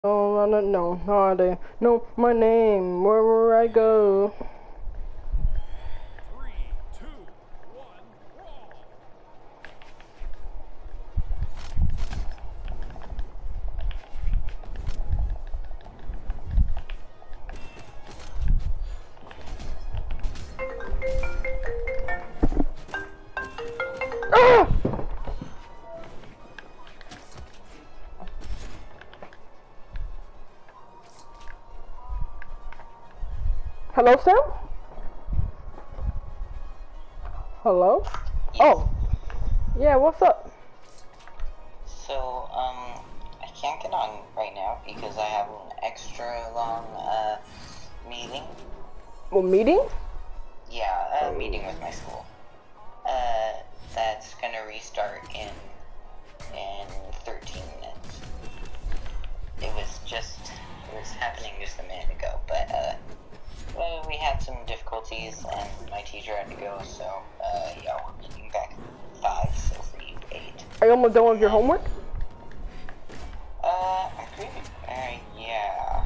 Oh, I don't know how they know my name, wherever I go. Three, two, one, brawl! Ah! Hello, Sam? Hello? Yes. Oh, yeah, what's up? So, I can't get on right now because I have an extra long, meeting. Well, meeting? Yeah, a meeting with my school. That's gonna restart in 13 minutes. It was happening just a minute ago, but, well, we had some difficulties and my teacher had to go, so, yeah, we're meeting back at 5, so for you, 8. Are you almost done with your homework? I'm pretty, yeah.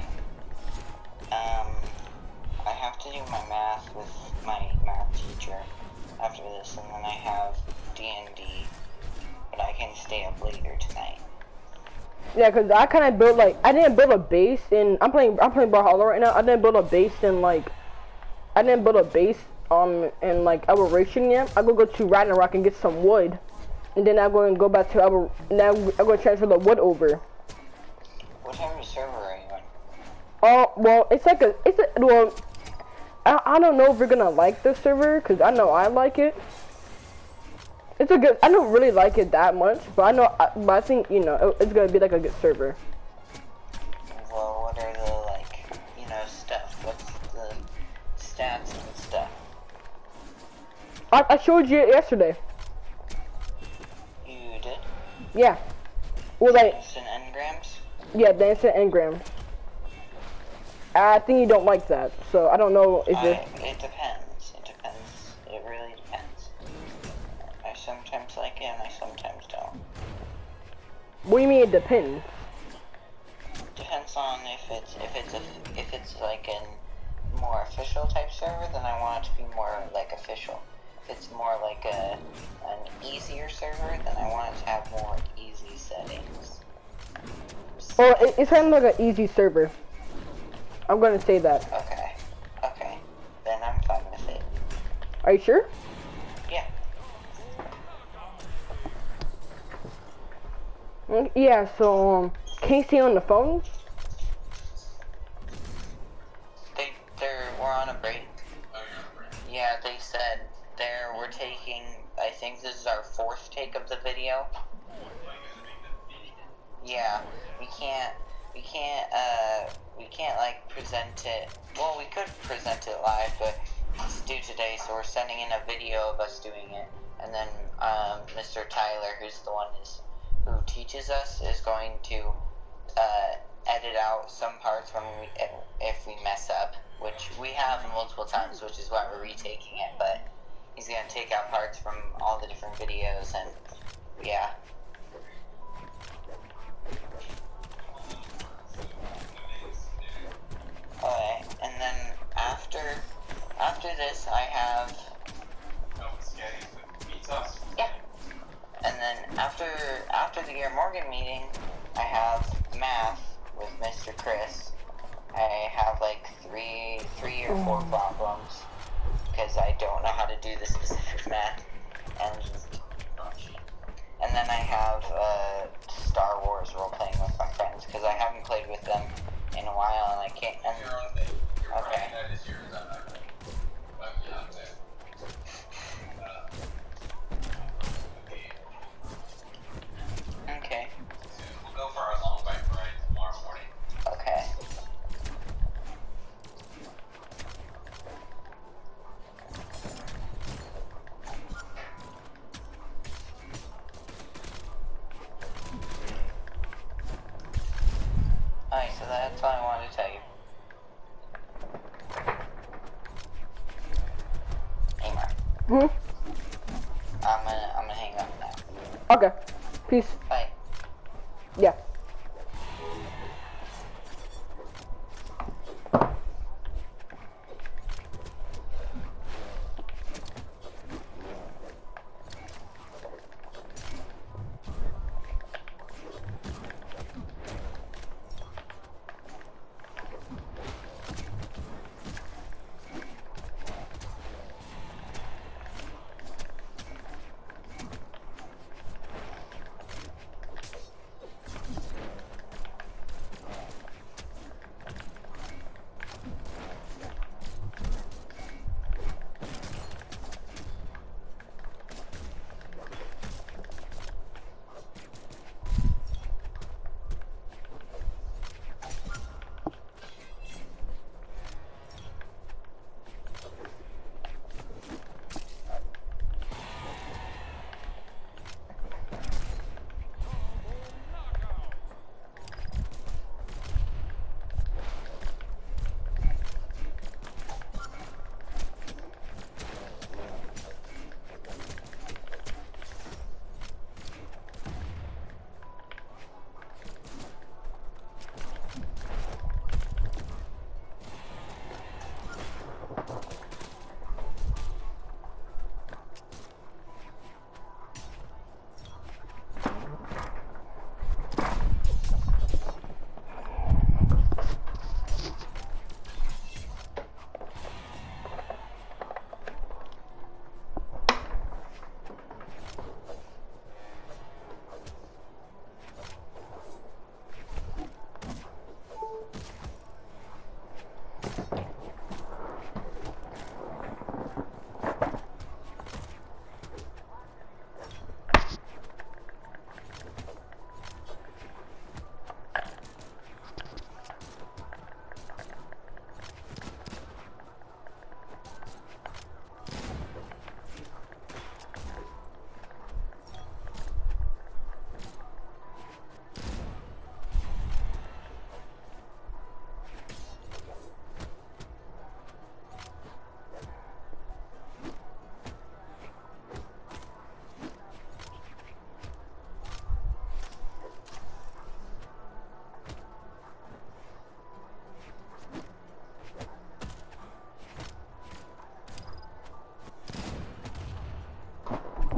I have to do my math with my math teacher after this, and then I have D&D, but I can stay up later tonight. Yeah, cause I kind of built I didn't build a base in. I'm playing Brawlhalla right now. I didn't build a base in in like Aberration yet. I go to Ragnarok and get some wood, and then I'm going to go back to now I'm going to transfer the wood over. What type of server are you on? Oh, well, I don't know if you're gonna like this server, cause I know I like it. I don't really like it that much, but I think, you know, it's gonna be like a good server. Well, what are the, like, you know, stuff? What's the stats and stuff? I showed you it yesterday. You did? Yeah. Well, like, Instant engrams? yeah, the instant engram. I think you don't like that, so I don't know if It depends. It depends. It really depends. I sometimes like it and I sometimes don't. What do you mean it depends? Depends on if it's like a more official type server, then I want it to be more like official. If it's more like an easier server, then I want it to have more easy settings. Well, it's kind of like an easy server. I'm gonna say that. Okay. Okay. Then I'm fine with it. Are you sure? Yeah. Yeah, so, can you stay on the phone? We're on a break. Yeah, they said we're taking, I think this is our 4th take of the video. Yeah, we can't like present it, well, we could present it live, but it's due today, so we're sending in a video of us doing it, and then, Mr. Tyler, who's the one who teaches us, is going to, edit out some parts if we mess up, which we have multiple times, which is why we're retaking it, but he's gonna take out parts from all the different videos, and, yeah. Okay, and then after this, I have... Yeah. And then after the Gear Morgan meeting, I have math with Mr. Chris. I have like three or 4 problems because I don't know how to do the specific math, and then I have Star Wars role playing with my friends because I haven't played with them in a while and I can't. Okay. Okay. We'll go for our long bike ride tomorrow morning. Okay. Alright, so that's all I wanted to tell you. Hey, Mark. I'm gonna hang up now. Okay. Peace. Bye. Yeah.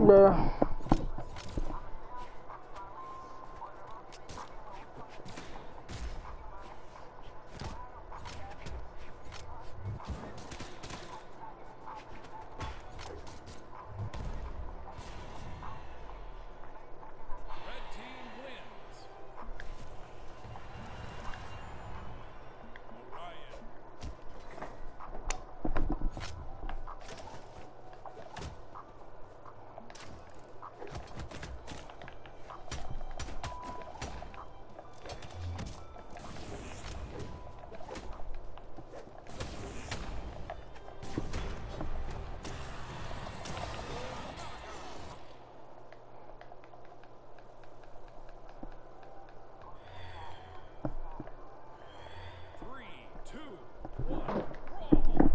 Bruh. Red team wins. Orion. Three, two, one, brawl.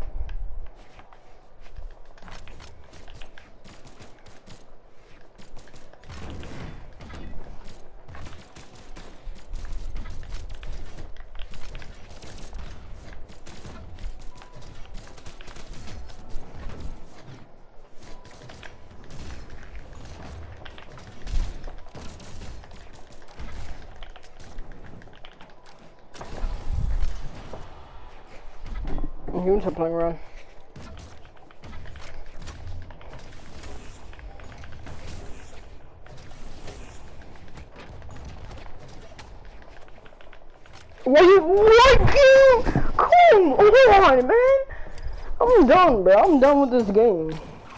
Humans are playing around. What game? Come on, man. I'm done, bro. I'm done with this game.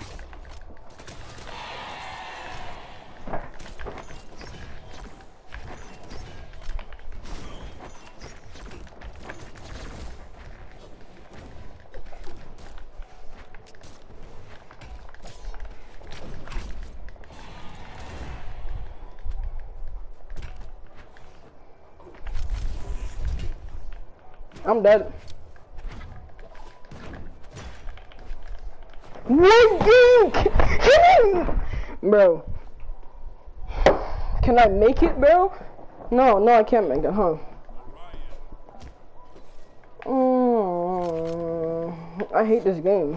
I'm dead. What game? Bro. Can I make it, bro? No, I can't make it, huh? I hate this game.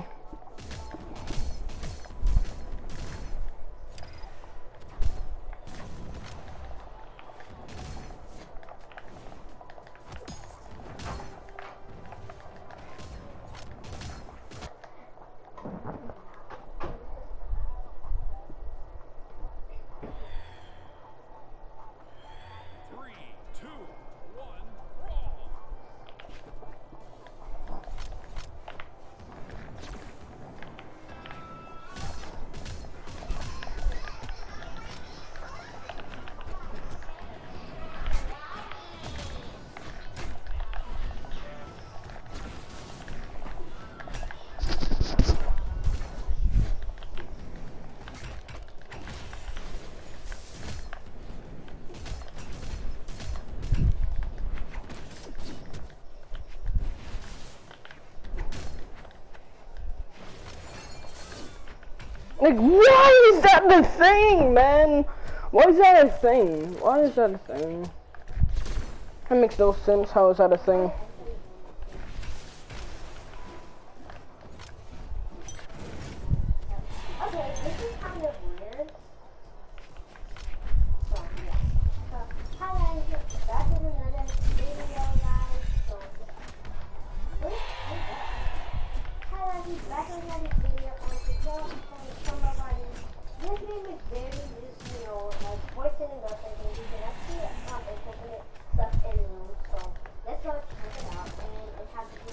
Three, two, one, brawl. Like, why is that the thing, man? Why is that a thing? Why is that a thing? That makes no sense. How is that a thing? Okay, this is kind of weird. So, yeah. So, hi guys, back in another video, guys. So, wait, hi guys, back in another video. And to tell some of our this game is very just, you know, like poison and dust and things. You can actually implement stuff in the room. So, let's go check it out. And it has to do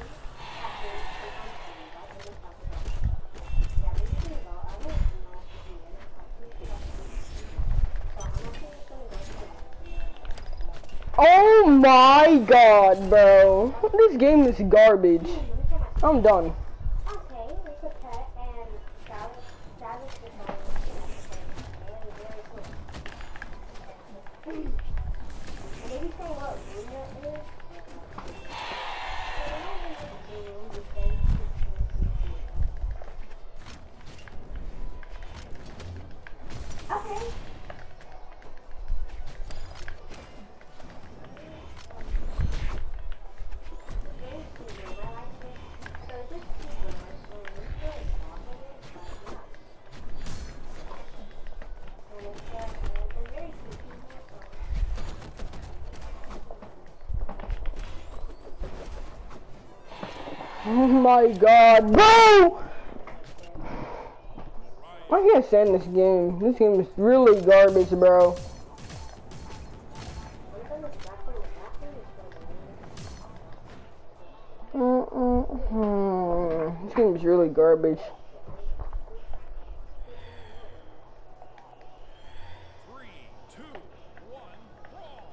Oh my god, bro. This game is garbage. I'm done. Okay, it's a pet and Travis is very cool. And maybe say what room it is. Okay. Oh my god, bro! I can't stand this game. This game is really garbage, bro. This game is really garbage. 3, 2, 1, brawl.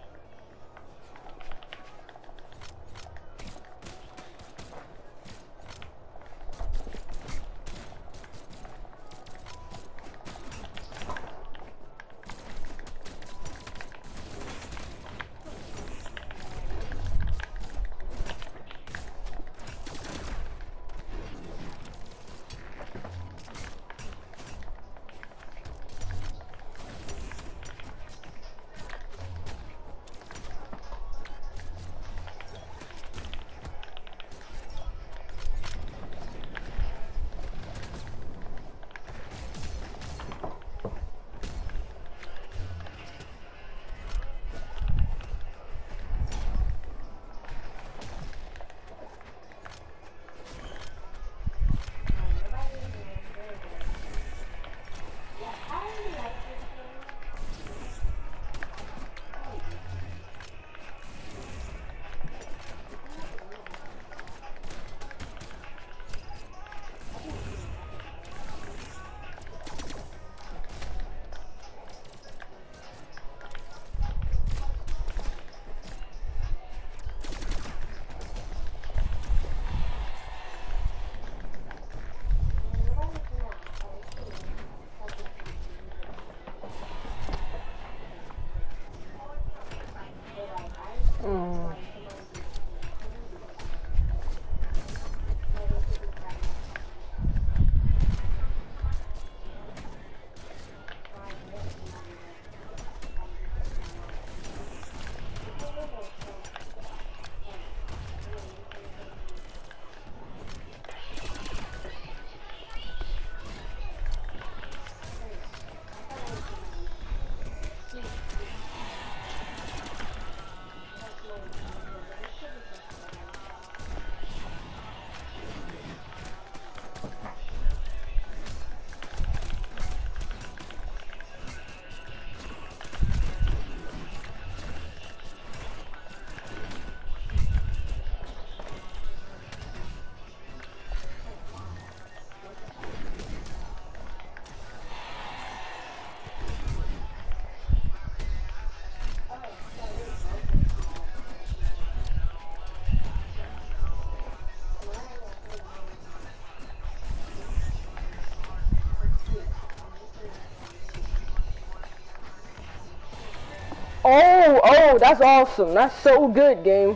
Oh, that's awesome. That's so good, game.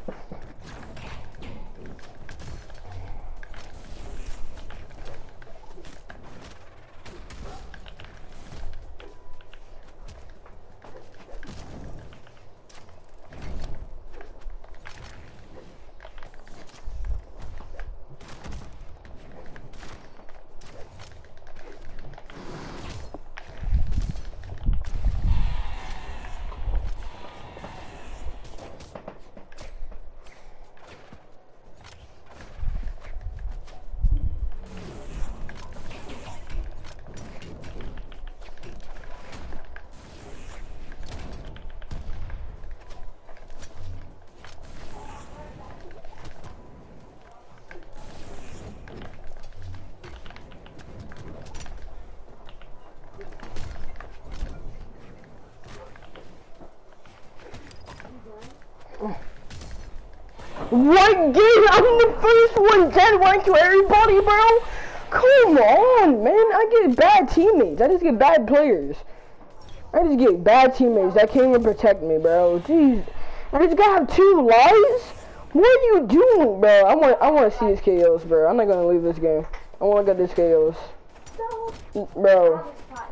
What game? I'm the first one dead rank to everybody, bro. Come on, man. I get bad teammates. I just get bad players. I just get bad teammates that can't even protect me, bro. Jeez. I just gotta have 2 lives? What are you doing, bro? I want to see his KOs, bro. I'm not gonna leave this game. I want to get this KOs. Bro.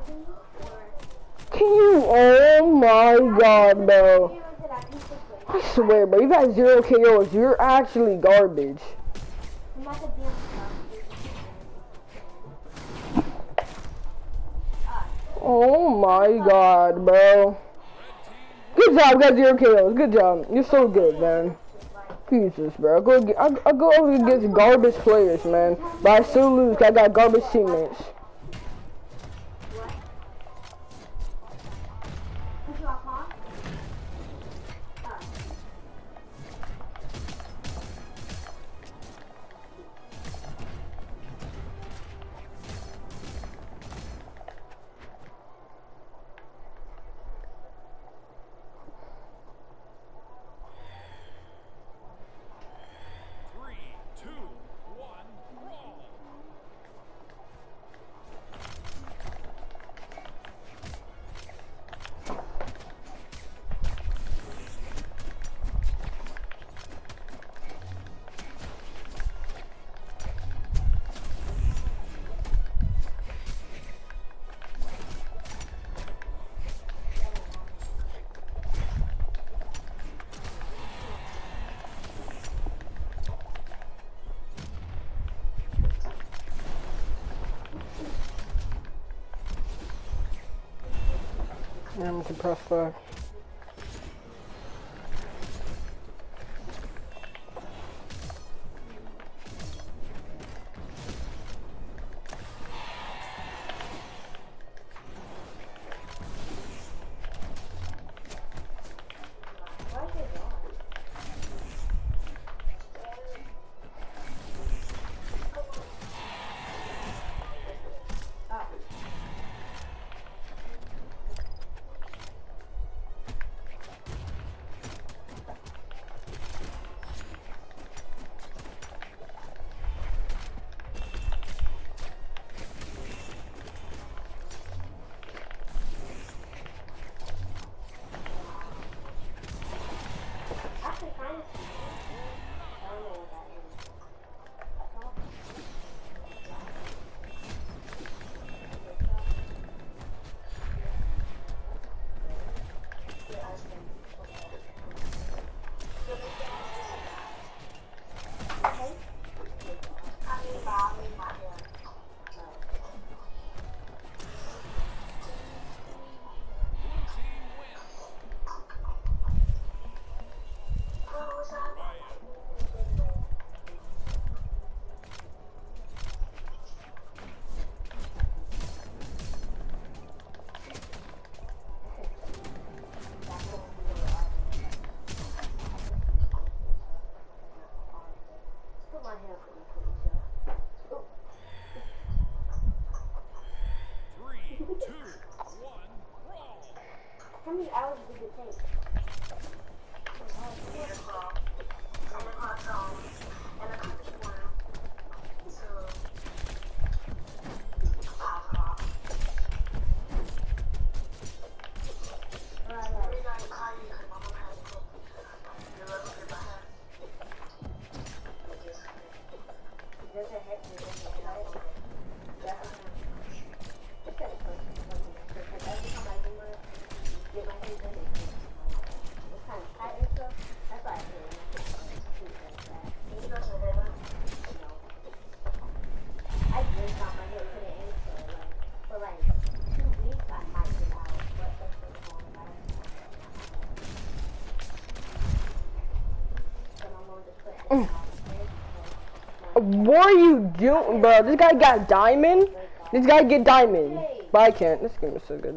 Can you? Oh my god, bro. I swear, bro, you got 0 KOs. You're actually garbage. Oh my god, bro. Good job, got 0 KOs. Good job. You're so good, man. Jesus, bro. I go over against garbage players, man. But I still lose 'cause I got garbage teammates. Yeah, I'm gonna press 5. How many hours did it take? What are you doing, bro? This guy got diamond. This guy get diamond. But I can't. This game is so good.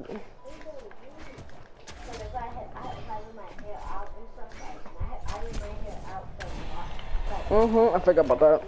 I forgot about that.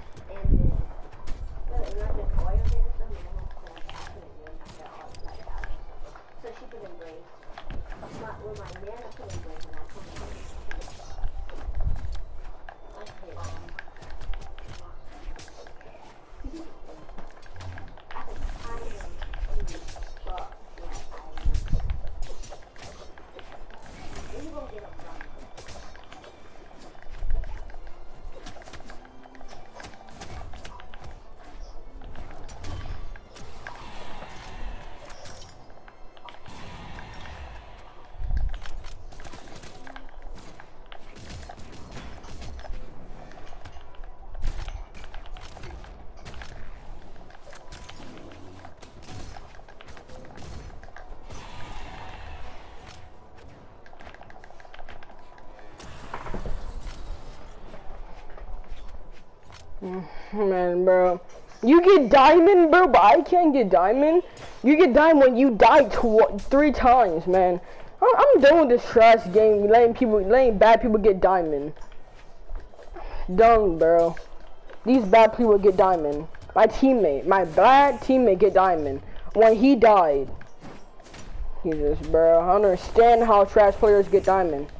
Man, bro, you get diamond, bro, but I can't get diamond. You get diamond when you die 3 times, man. I'm done with this trash game, letting bad people get diamond. Done, bro. These bad people get diamond. My bad teammate get diamond when he died. Jesus, bro, I don't understand how trash players get diamond.